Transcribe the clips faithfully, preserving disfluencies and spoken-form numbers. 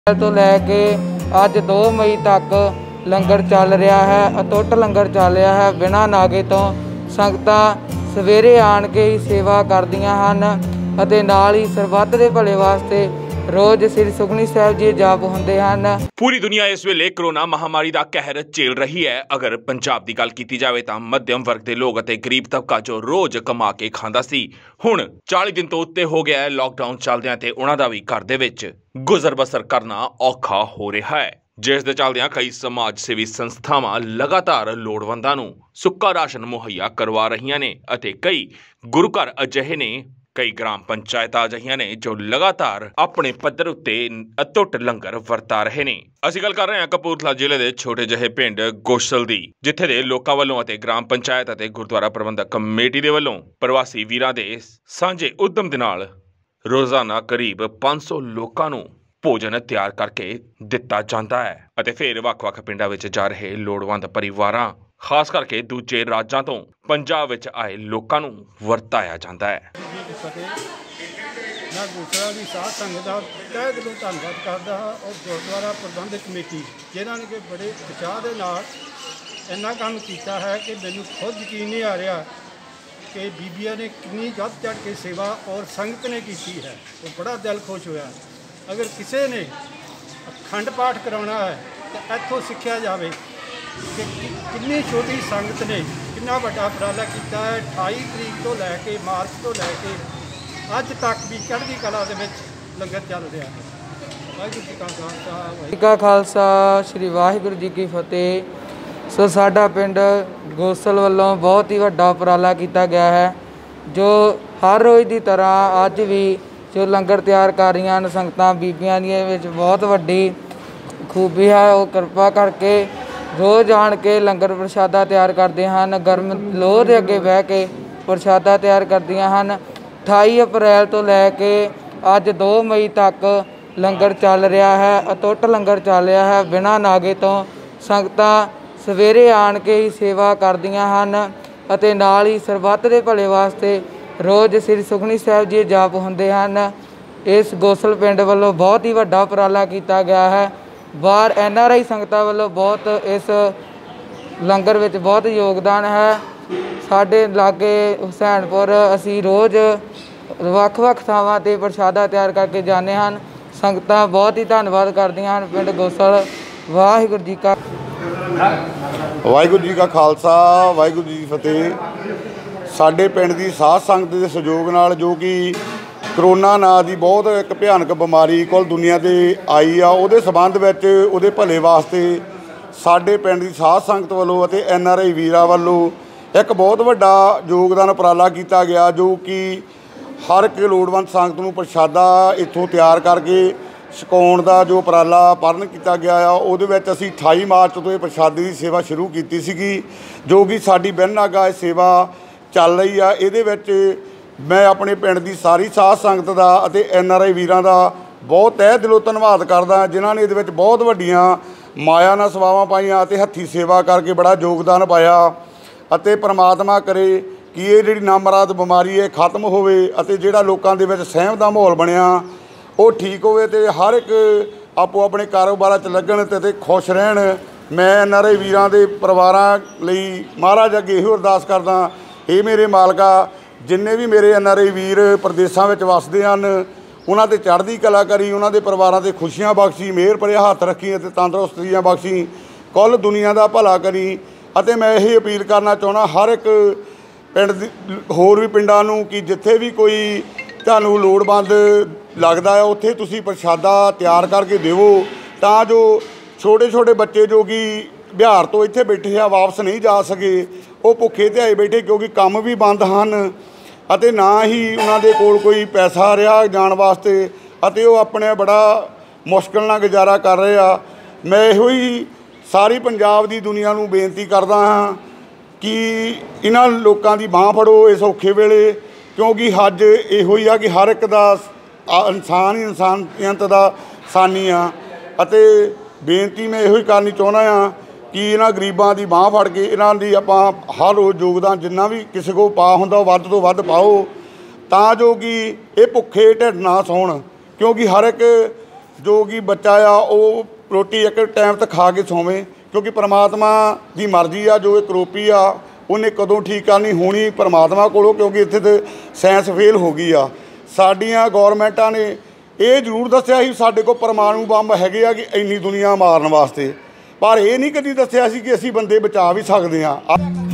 तो लैके अज दो मई तक लंगर चल रहा है। अटुट लंगर चल रहा है। बिना नागे तो संगतां सवेरे आण के ही सेवा करदियां हन अते नाल ही सरबत दे भले वास्ते रोज़ श्री सुखमनी साहिब जी जाप हुंदे हन। पूरी दुनिया इस वेले कोरोना महामारी का कहर झेल रही है। अगर पंजाब की गल की जाए तो मध्यम वर्ग के लोग अते गरीब तबका जो रोज कमा के खांदा सी हुण चालीस दिन तो उत्ते हो गया है लॉकडाउन चलदियां ते उन्हां दा भी घर दे विच गुजर बसर करना औखा हो रहा है, जिस दे चलदियां कई समाज सेवी संस्थावां लगातार लोड़वंदां नूं सुक्का राशन मुहैया करवा रहीआं ने अते कई गुरु घर अजिहे ने, कई ग्राम पंचायत अजिहियां ने जो लगातार अपने पद्धर उत्ते अटुट लंगर वरता रहे ने। ਅਸੀਂ ਗੱਲ कर रहे हैं कपूरथला जिले के छोटे ਜਿਹੇ पिंड गोसल दी, जिथे दे लोकां ਵੱਲੋਂ ਅਤੇ ग्राम पंचायत ਅਤੇ गुरुद्वारा प्रबंधक कमेटी ਦੇ ਵੱਲੋਂ प्रवासी ਵੀਰਾਂ ਦੇ ਸਾਂਝੇ ਉਦਮ ਦੇ ਨਾਲ रोजाना करीब पाँच सौ लोगों ਨੂੰ भोजन तैयार करके दिता जाता है ਅਤੇ फिर ਵੱਖ-ਵੱਖ ਪਿੰਡਾਂ ਵਿੱਚ जा रहे लोड़वंद परिवारां खास करके दूजे राज्यों तो पंजाब विच आए लोगों ਨੂੰ ਵਰਤਾਇਆ ਜਾਂਦਾ है। मैं गुरद्वारा की साध संगत का तह दिलों धन्नवाद करता हाँ और गुरुद्वारा प्रबंधक कमेटी जिन्होंने कि बड़े उत्साह के नाल इन्ना काम किया है कि मैनू खुद यकीन नहीं आ रहा कि बीबिया ने कितनी गद चढ़ के सेवा और संगत ने की है। वो बड़ा दिल खुश होया। अगर किसी ने अखंड पाठ कराना है तो इतों सीखा जाए कि कितनी छोटी संगत ने कितना बड़ा उपराला किया है। अठाई तरीक तो लैके मार्च तो लैके अज तक भी चढ़ती कला दे विच लंगर चल रहा है। वाहिगुरू जी का खालसा वाहिगुरू जी का खालसा श्री वाहिगुरू जी की फतेह। सो साडा पिंड गोसल वालों बहुत ही वड्डा उपराला किया गया है, जो हर रोज़ की तरह अज भी जो लंगर तैयार कर रही हैं संगतां बीबियां दी विच बहुत वड्डी खूबी है। वो कृपा करके रोज़ आण के लंगर प्रशादा तैयार करते हैं। गर्म लोह के अगे बह के प्रशादा तैयार करदियां हन। अठाई अप्रैल तो लैके अज दो मई तक लंगर चल रहा है। अटुट लंगर चल रहा है। बिना नागे तो संगतां सवेरे आण के ही सेवा करदियां हन अते नाल ही सरबत दे भले वास्ते रोज़ श्री सुखमनी साहिब जी जाप हुंदे हन। इस गोसल पिंड वालों बहुत ही वड्डा उपराला किया गया है। बाहर एन आर आई संगतां वालों बहुत इस लंगर विच बहुत योगदान है। साडे लागे हुसैनपुर असी रोज़ ਵੱਖ-ਵੱਖ ਥਾਵਾਂ ਤੇ ਪ੍ਰਸ਼ਾਦਾ ਤਿਆਰ ਕਰਕੇ ਜਾਂਦੇ ਹਨ। ਸੰਗਤਾਂ बहुत ही धन्नवाद करदियां ਹਨ। पिंड गोसल वाहिगुरू जी का वाहिगुरू जी का खालसा वाहिगुरू जी की फतेह। साडे पिंड की साध संगत के सहयोग नाल जो कि करोना ਨਾਂ ਦੀ बहुत एक भयानक बीमारी कुल दुनिया ते आई आ, ਉਹਦੇ ਸੰਬੰਧ ਵਿੱਚ ਉਹਦੇ ਭਲੇ ਵਾਸਤੇ ਸਾਡੇ ਪਿੰਡ ਦੀ ਸਾਧ ਸੰਗਤ ਵੱਲੋਂ ਅਤੇ ਐਨ ਆਰ ਆਈ ਵੀਰਾਂ ਵੱਲੋਂ ਇੱਕ ਬਹੁਤ ਵੱਡਾ ਯੋਗਦਾਨ ਉਪਰਾਲਾ ਕੀਤਾ ਗਿਆ, ਜੋ ਕਿ हर एक लोड़वंद संगत नूं प्रशादा इत्थों तैयार करके छकाउण दा जो उपराला पालन किया गया आ। उहदे विच असीं अठाई मार्च तो ये प्रशादे की सेवा शुरू की सीगी, जो कि साडी बिन नागा सेवा चल रही आ। इहदे विच मैं अपने पिंड की सारी साध संगत का अते एन आर आई वीरां दा बहुत तह दिलों धन्नवाद करदा, जिन्हां ने इहदे विच बहुत वड्डियां माया नाल सवावां पाईआं अते हत्थी सेवा करके बड़ा योगदान पाया। अते परमात्मा करे कि ये जिहड़ी नामराद बीमारी है खत्म होवे अते जिहड़ा लोकां दे विच सहम दा माहौल बनिया वो ठीक होवे ते हर एक आपो अपने कारोबारां च लगन ते खुश रहन। मैं एन आर आई वीरां दे परिवारां लई महाराज अगे इहो अरदास करदा, हे मेरे मालका, जिन्ने भी मेरे एन आर आई वीर प्रदेशां विच वसदे हन उन्हां ते चढ़दी कला करी, उन्हां दे परिवारां ते खुशियां बख्शी, मेहर भरिया हत्थ रखी अते तंदरुस्तियां बख्शी, कुल दुनिया दा भला करी। अते मैं यही अपील करना चाहुंदा हर एक पिंड होर भी पिंडां नूं कि जिथे भी कोई तुहानूं लोड़वंद लगदा है उत्थे तुसीं प्रशादा तैयार करके देवो, तां जो छोटे छोटे बच्चे जो कि बिहार तो इत्थे बैठे आ वापस नहीं जा सके, वो भुखे ध्याए बैठे क्योंकि काम भी बंद हन अते ना ही उन्हां दे कोल कोई पैसा रहा जाण वास्ते अते वो अपने बड़ा मुश्किल नाल गुजारा कर रहे आ। मैं इहो ही सारी पंजाब दी दुनिया नूं बेनती करदा हाँ कि इन्हां लोकां दी बांह फड़ो इस औखे वेले, क्योंकि हज इहो ही आ कि हर एक दा इंसान ही इंसानियत दा सानी आ। अते बेनती मैं इहो ही करनी चाहुंदा आ कि इन्हां गरीबां दी बांह फड़ के इन्हां दी आपां हर रोज़ योगदान जिन्ना भी किसी को पा हुंदा वध तो वध पाओ, तां जो कि ये भुखे ढिड ना सौण, क्योंकि हर एक जो कि बच्चा आ वो रोटी एक टाइम तक खा के सोवे, क्योंकि परमात्मा की मर्जी आ। जो करोपी आ उन्हें कदों ठीक करनी होनी परमात्मा कोलों, क्योंकि इत्थे तो साइंस फेल हो गई आ। साडियां गौरमेंटां ने ये जरूर दस्सिया ही साडे कोल परमाणु बंब हैगे आ कि इन्नी दुनिया मारन वास्ते, पर यह नहीं कदी दस्सिया सी कि असीं बंदे बचा भी सकदे आ।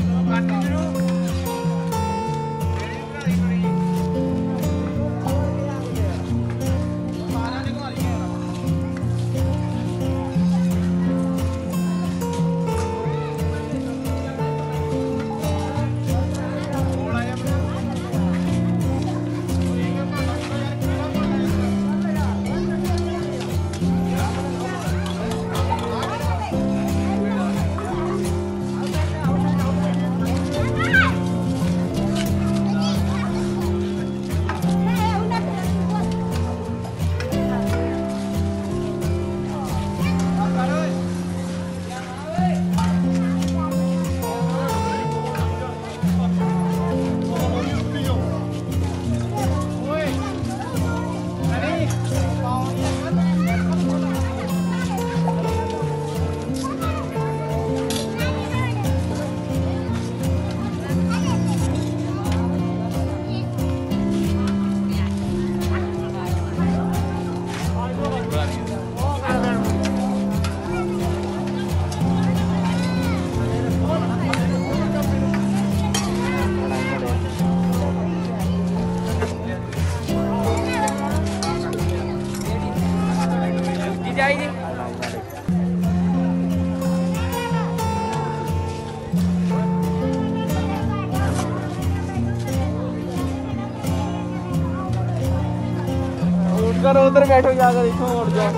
करो उधर बैठो जाकर, इथों उठ जाओ।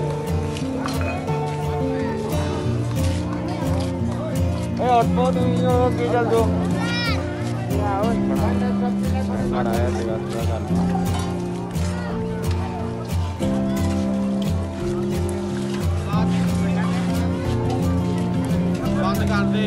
ए ऑटो तुम की चल दो। बंद कर दे।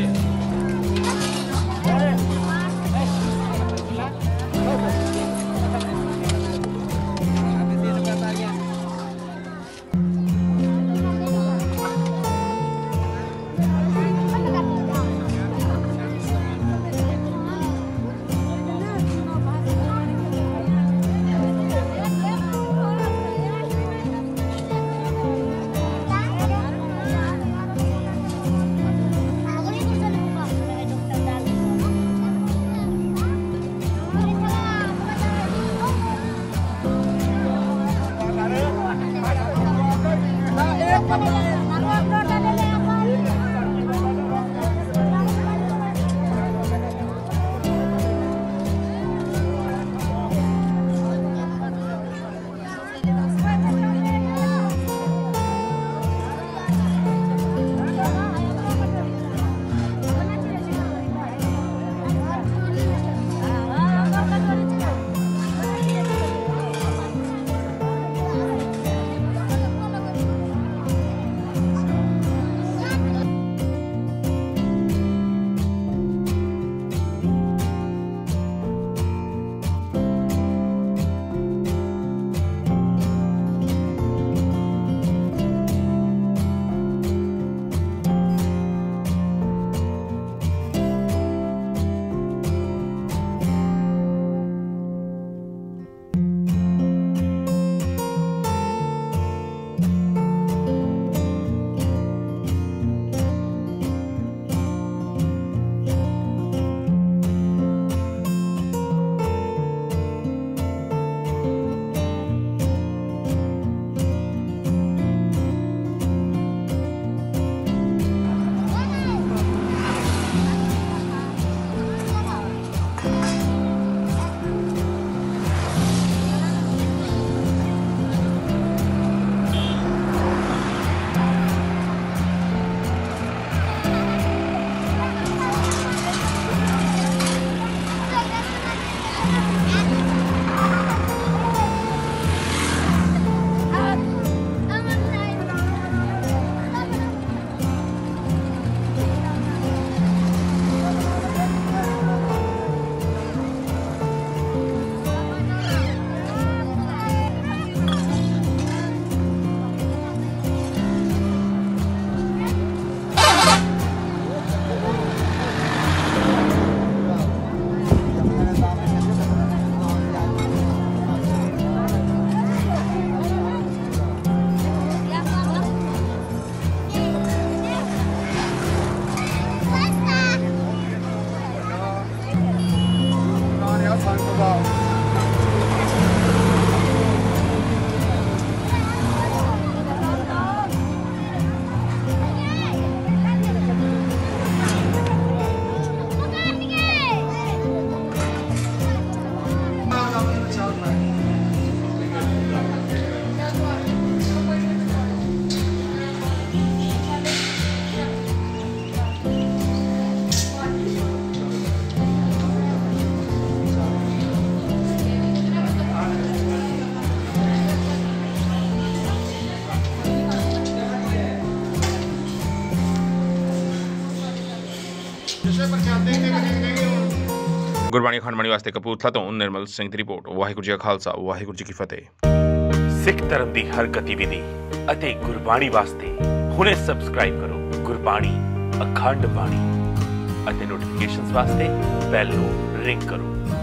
ਗੁਰਬਾਣੀ ਅਖੰਡ ਬਾਣੀ ਵਾਸਤੇ ਕਪੂਰਥਲਾ ਤੋਂ ਨਿਰਮਲ ਸਿੰਘ ਦੀ ਰਿਪੋਰਟ। ਵਾਹਿਗੁਰੂ ਜੀ ਕਾ ਖਾਲਸਾ, ਵਾਹਿਗੁਰੂ ਜੀ ਕੀ ਫਤਿਹ। ਸਿੱਖ ਧਰਮ ਦੀ ਹਰ ਗਤੀਵਿਧੀ ਅਤੇ ਗੁਰਬਾਣੀ ਵਾਸਤੇ ਹੁਣੇ ਸਬਸਕ੍ਰਾਈਬ ਕਰੋ ਗੁਰਬਾਣੀ ਅਖੰਡ ਬਾਣੀ ਅਤੇ ਨੋਟੀਫਿਕੇਸ਼ਨਸ ਵਾਸਤੇ ਬੈਲ ਨੂੰ ਰਿੰਗ ਕਰੋ।